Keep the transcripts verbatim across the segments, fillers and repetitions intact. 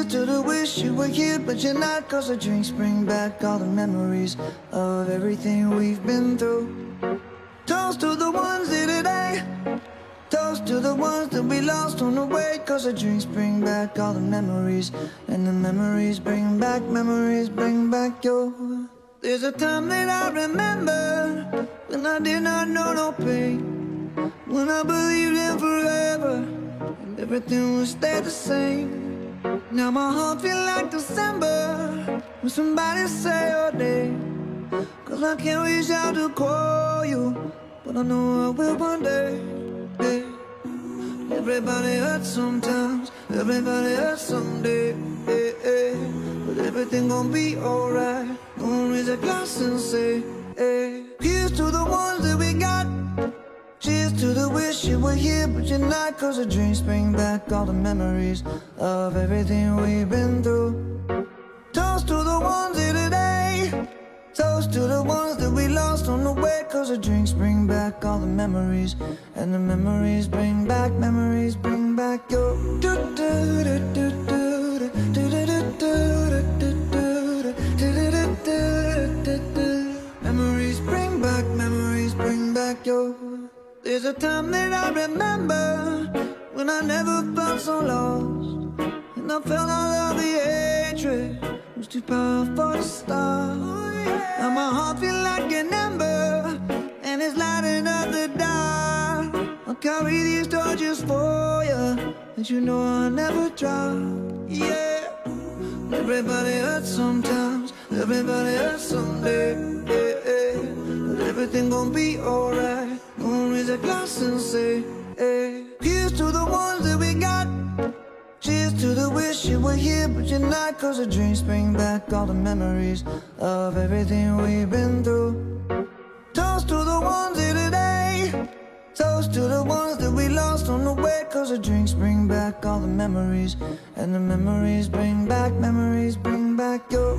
Here's to the wish you were here, but you're not. Cause the drinks bring back all the memories of everything we've been through. Toast to the ones here today. Toast to the ones that we lost on the way. Cause the drinks bring back all the memories, and the memories bring back, memories bring back your. There's a time that I remember when I did not know no pain, when I believed in forever and everything would stay the same. Now my heart feel like December when somebody say your name. Cause I can't reach out to call you, but I know I will one day. Hey. Everybody hurts sometimes, everybody hurts someday. Hey, hey. But everything gon' be alright. Gonna raise a glass and say, hey. Here's to the ones that we got. Cheers to the wish you were here, but you're not. Cause the dreams bring back all the memories of everything we've been through. Toast to the ones here today. Toast to the ones that we lost on the way. Cause the drinks bring back all the memories, and the memories bring back, memories bring back your. Memories bring back, memories bring back your. There's a time that I remember when I never felt so lost, and I felt all of the hatred was too powerful to stop. Now my heart feel like an ember, and it's lighting up the dark. I'll carry these torches for you, and you know I'll never drop. Yeah. Everybody hurts sometimes, everybody hurts someday. Yeah, yeah. But everything gon' be alright. Gonna raise a glass and say, hey. Here's to the ones that we got. Cheers to the wish you were here, but you're not. Cause the dreams bring back all the memories of everything we've been through. Toast to the ones here today. Toast to the ones that we lost on the way. Cause the drinks bring back all the memories, and the memories bring back, memories bring back your.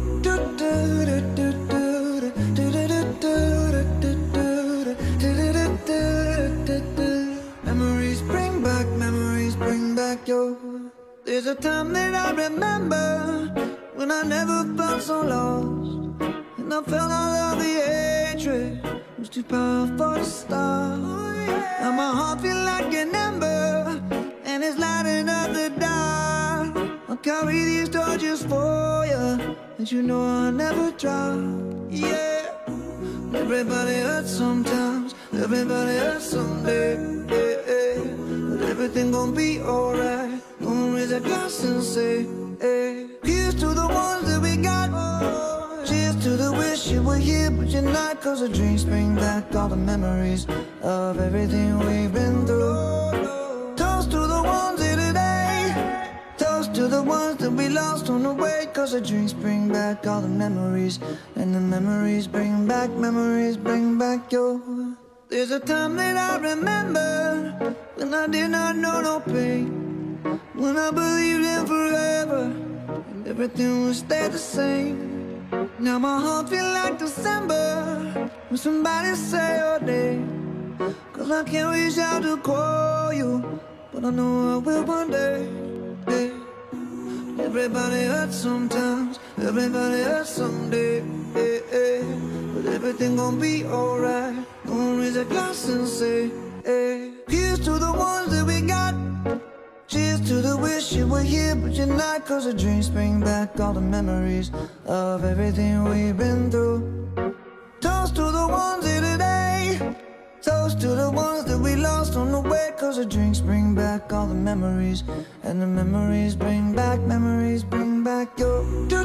Memories bring back, memories bring back your. There's a time that I remember when I never felt so lost, and I felt all of the hatred was too powerful to stop. Now my heart feel like an ember, and it's lighting up the dark. I'll carry these torches for you, and you know I'll never drop. Yeah. Everybody hurts sometimes, everybody hurts someday. Yeah, yeah. But everything gon' be alright. Gonna raise a glass and say, hey. Here's to the ones that we got. Cheers to the wish you were here, but you're not. Cause the drinks bring back all the memories of everything we've been through. Toast to the ones here today. Toast to the ones that we lost on the way. Cause the drinks bring back all the memories, and the memories bring back, memories bring back your. There's a time that I remember when I did not know no pain, when I believed in forever and everything would stay the same. Now my heart feel like December when somebody say your name. Cause I can't reach out to call you, but I know I will one day. Hey. Everybody hurts sometimes, everybody hurts someday. Hey, hey. But everything gon' be alright. Gonna raise a glass and say, hey. Here's to the ones that we got. Cheers to the wish you were here, but you're not. Cause the dreams bring back all the memories of everything we've been through. Toast to the ones here today. Toast to the ones that we lost on the way. Cause the drinks bring back all the memories, and the memories bring back, memories bring back your.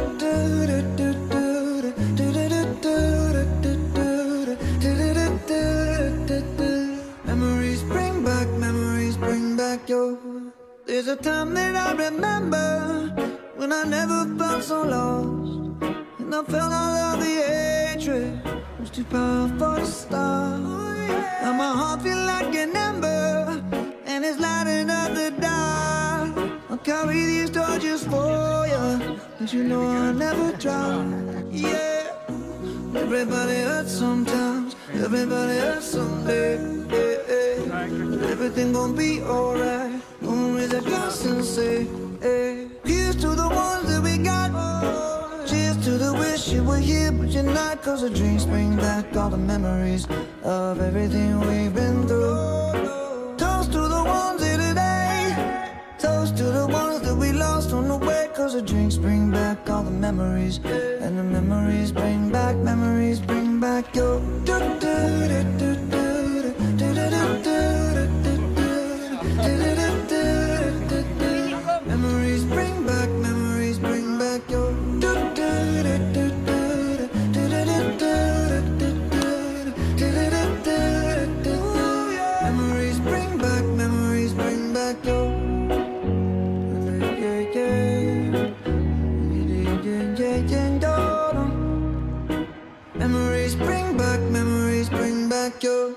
Memories bring back, memories bring back your. There's a time that I remember when I never felt so lost, and I felt all of the hatred was too powerful to stop. Now my heart feel like an ember, and it's lighting up the dark. I'll carry these torches for you, and you know I'll never drop. Yeah. Everybody hurts sometimes, everybody hurts someday. Yeah, yeah. But everything gon' be alright. Gonna raise a glass and say, hey. Here's to the ones that we got. Cheers to the wish you were here, but you're not. Cause the drinks bring back all the memories of everything we've been through. Toast to the ones here today. Toast to the ones that we lost on the way. Cause the drinks bring back all the memories. And the memories bring back, memories bring back your do do do do do do do do. Memories bring back, memories bring back your do do do do do do do. Memories bring back, memories bring back your yeah yeah yeah yeah. Memories bring back, memories bring back your.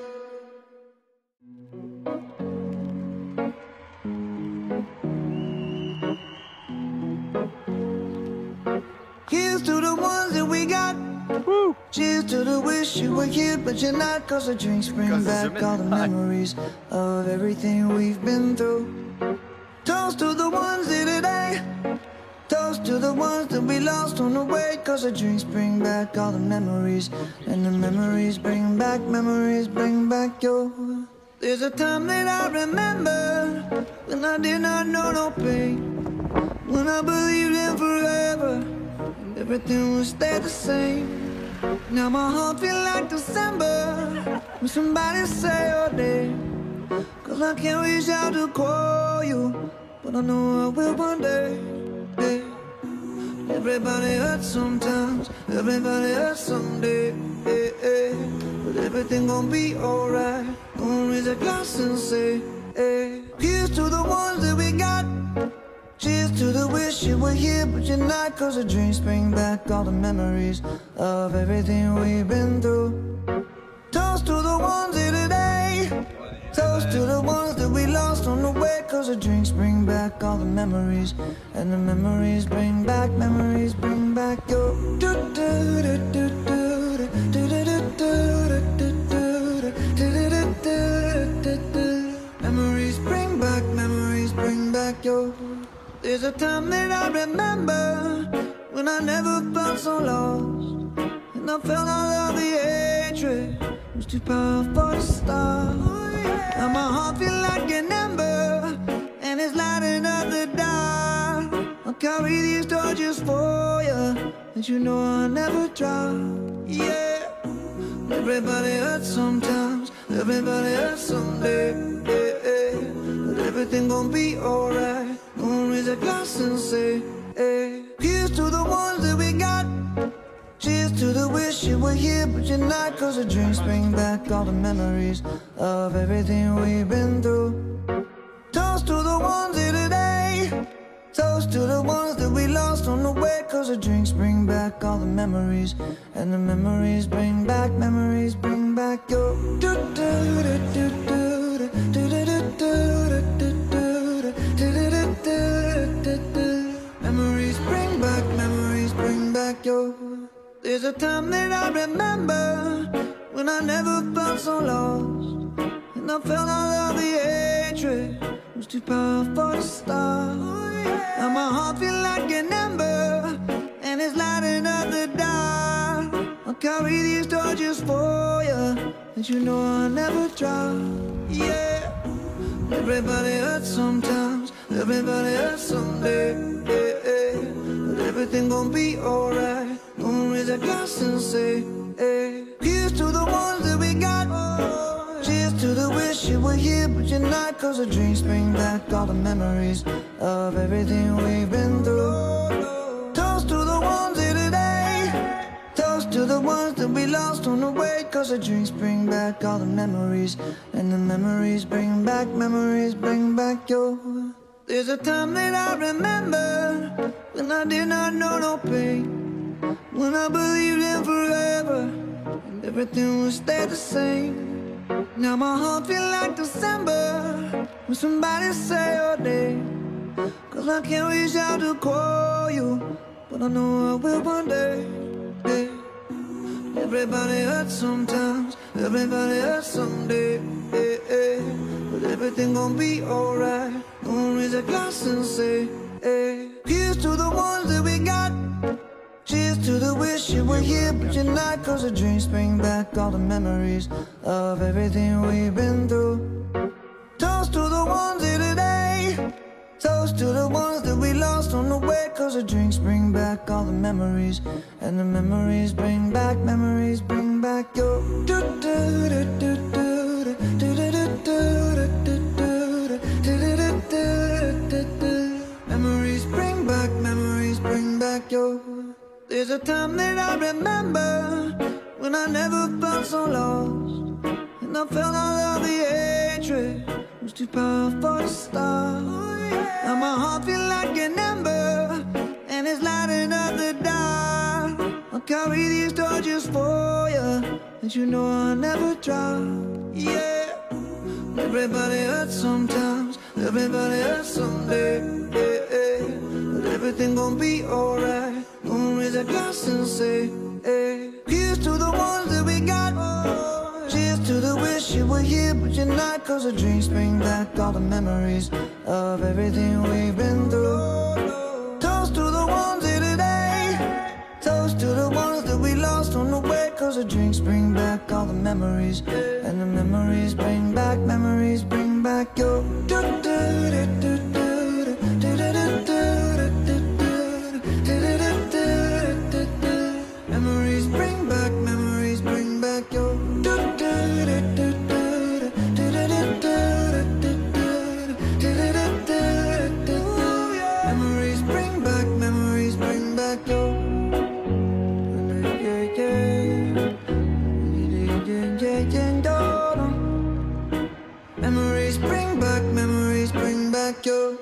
Here's to the ones that we got. Woo. Cheers to the wish you were here, but you're not. Cause the drinks bring back all the memories of everything we've been through. Toast to the ones here today. Toast to the ones that we lost on the way. Cause the drinks bring back all the memories. And the memories bring back, memories bring back your. There's a time that I remember when I did not know no pain, when I believed in forever and everything would stay the same. Now my heart feel like December when somebody say your name. Cause I can't reach out to call you, but I know I will one day. Hey. Everybody hurts sometimes, everybody hurts someday. Hey, hey. But everything gon' be alright. Gonna raise a glass and say, hey. Here's to the ones that we got. Cheers to the wish you were here, but you're not. Cause the drinks bring back all the memories of everything we've been through. Toast to the ones here today. Toast to the ones that we lost on the way. Cause the drinks bring back all the memories. And the memories bring back, memories bring back your do do do do do do do do do do. Memories bring back, memories bring back your. There's a time that I remember when I never felt so lost, and I felt all of the hatred was too powerful to stop. Now my heart feel like an ember, and it's lighting up the dark. I'll carry these torches for you, and you know I'll never drop. Yeah, everybody hurts sometimes, everybody hurts someday. Yeah, yeah. But everything gon' be alright. Gonna raise a glass and say, hey. Here's to the ones that we got. Cheers to the wish you were here, but you're not. Cause the drinks bring back all the memories of everything we've been through. Toast to the ones here today. Toast to the ones that we lost on the way. Cause the drinks bring back all the memories. And the memories bring back, memories bring back your do do do do do do do do do. Memories bring back, memories bring back your. There's a time that I remember when I never felt so lost, and I felt all of the hatred was too powerful to stop. Now my heart feel like an ember, and it's lighting up the dark. I'll carry these torches for you, and you know I'll never drop. Yeah, everybody hurts sometimes, everybody hurts someday. Yeah, yeah. But everything gon' be alright. Gonna raise a glass and say, hey. Here's to the ones that we got. Cheers to the wish you were here, but you're not. Cause the drinks bring back all the memories of everything we've been through. Toast to the ones here today. Toast to the ones that we lost on the way. Cause the drinks bring back all the memories. And the memories bring back, memories bring back your. There's a time that I remember when I did not know no pain, when I believed in forever and everything would stay the same. Now my heart feel like December when somebody say your name. Cause I can't reach out to call you, but I know I will one day. Hey. Everybody hurts sometimes, everybody hurts someday. Hey, hey. But everything gon' be alright. Gonna raise a glass and say, hey. Here's to the ones that we got. Cheers to the wish you were here, but you're not. Cause the drinks bring back all the memories of everything we've been through. Toast to the ones here today. Toast to the ones that we lost on the way. Cause the drinks bring back all the memories, and the memories bring back, memories bring back your do do do do do do do do do do do. Memories bring back, memories bring back your. There's a time that I remember when I never felt so lost, and I felt all of the hatred was too powerful to stop. Now my heart feels like an ember, and it's lighting up the dark. I'll carry these torches for you, and you know I'll never drop. Yeah, everybody hurts sometimes, everybody hurts someday. Yeah, yeah. But everything gon' be alright. Gonna raise a glass and say, hey. Here's to the ones that we got. Cheers to the wish you were here, but you're not. Cause the drinks bring back all the memories of everything we've been through. Toast to the ones here today. Toast to the ones that we lost on the way. Cause the drinks bring back all the memories, and the memories bring back, memories bring back your do do do do do do do do do. Memories bring back, memories bring back your do do do do do do do do. Memories bring back, memories bring back your. Memories bring back, memories bring back your.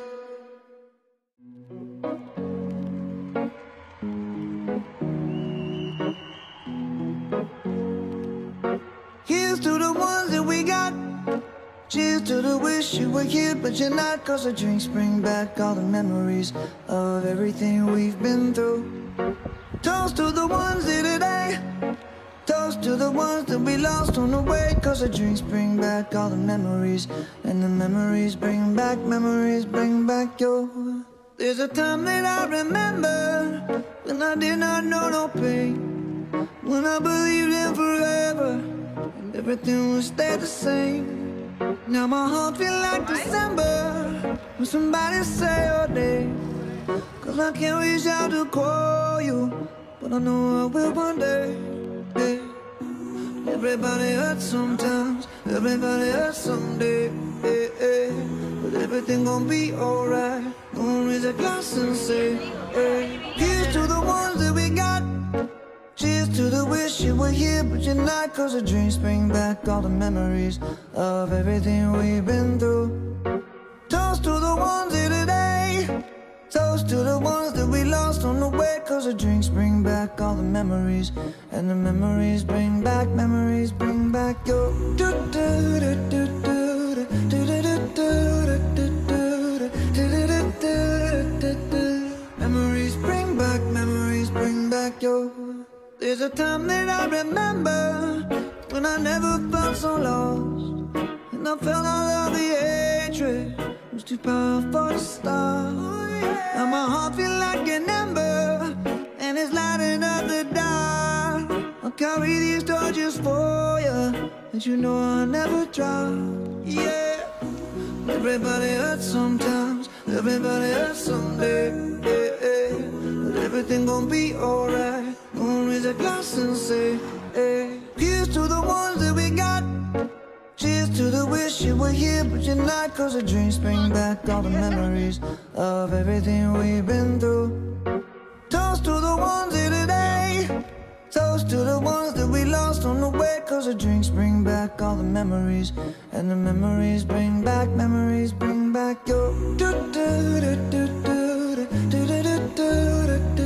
Here's to the ones that we got. Cheers to the wish you were here, but you're not. Cause the drinks bring back all the memories of everything we've been through. Toast to the ones here today. Toast to the ones that we lost on the way. Cause the drinks bring back all the memories, and the memories bring back, memories bring back your. There's a time that I remember when I did not know no pain, when I believed in forever and everything would stay the same. Now my heart feel like December when somebody say your name. Cause I can't reach out to call you, but I know I will one day. Hey. Everybody hurts sometimes, everybody hurts someday. Hey, hey. But everything gon' be alright. Gonna raise a glass and say, hey. Here's to the ones that we got. Cheers to the wish you were here, but you're not. Cause the drinks bring back all the memories of everything we've been through. Toast to the ones here today. Toast to the ones that we lost on the way. Cause the drinks bring back all the memories, and the memories bring back, memories bring back your do do do do do do do do do do. Memories bring back, memories bring back your. There's a time that I remember when I never felt so lost, and I felt all of the hatred was too powerful to stop. Now my heart feel like an ember, and it's lighting up the dark. I'll carry these torches for you, and you know I'll never drop. Yeah, everybody hurts sometimes, everybody hurts someday. Yeah, yeah. But everything gon' be alright. Gonna raise a glass and say, hey. Here's to the ones that we got. Cheers to the wish you were here, but you're not. Cause the drinks bring back all the memories of everything we've been through. Toast to the ones here today. Toast to the ones that we lost on the way. Cause the drinks bring back all the memories, and the memories bring back, memories bring back your do do do do do do do do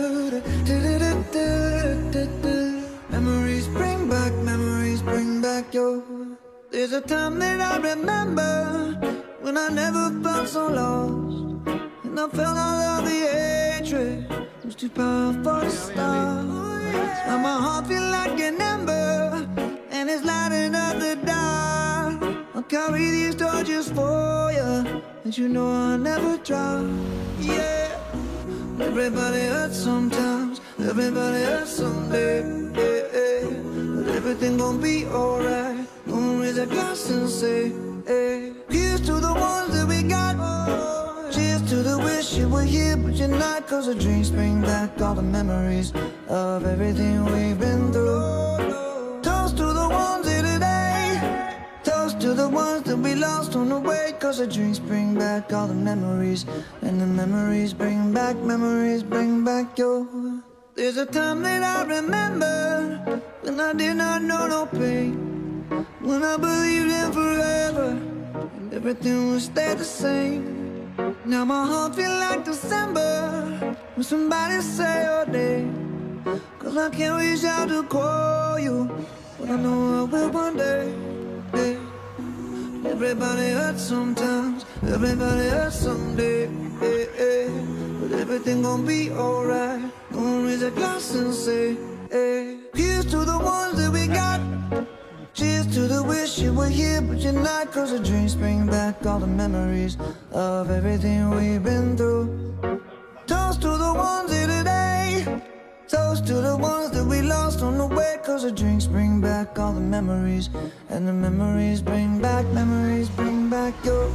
do do. Memories bring back, memories bring back your. There's a time that I remember when I never felt so lost, and I felt all of the hatred was too powerful to stop. Now my heart feel like an ember, and it's lighting up the dark. I'll carry these torches for you, and you know I'll never drop. Yeah, Everybody hurts sometimes, everybody hurts someday, yeah, yeah. But everything gon' be alright. Gonna raise a glass and say, hey. Here's to the ones that we got. Cheers to the wish you were here but you're not. Cause the dreams bring back all the memories of everything we've been through. Toast to the ones here today. Toast to the ones that we lost on the way. Cause the dreams bring back all the memories. And the memories bring back, memories bring back your. There's a time that I remember when I did not know no pain, when I believed in forever and everything would stay the same. Now my heart feel like December when somebody say your name. Cause I can't reach out to call you, but I know I will one day, yeah. Everybody hurts sometimes, everybody hurts someday, yeah, yeah. But everything gon' be alright. Gonna raise a glass and say, hey. Here's to the ones that we got. Cheers to the wish you were here but you're not. Cause the dreams bring back all the memories of everything we've been through. Toast to the ones here today. Toast to the ones that we lost on the way. Cause the drinks bring back all the memories. And the memories bring back, memories bring back your.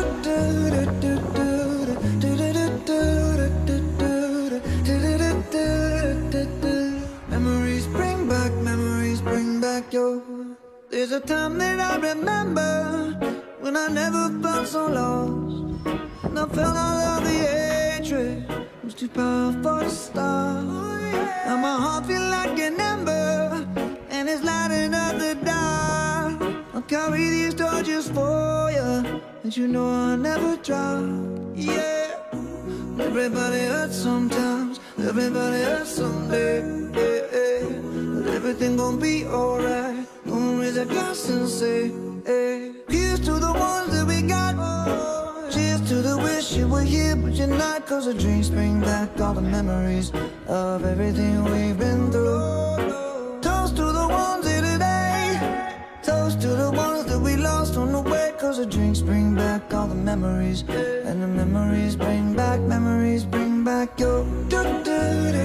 Memories bring back, memories bring back your. There's a time that I remember when I never felt so lost, and I felt all of the hatred was too powerful to stop. Now my heart feel like an ember, and it's lighting up the dark. I'll carry these torches for you, and you know I'll never drop. Yeah. Everybody hurts sometimes, everybody hurts someday, yeah, yeah. But everything gon' be alright. Gonna raise a glass and say, hey. Here's to the ones that we got. Cheers to the wish you were here but you're not. Cause the dreams bring back all the memories of everything we've been through. Toast to the ones here today. Toast to the ones that we lost on the way. Cause the drinks bring back all the memories. And the memories bring back, memories bring back your.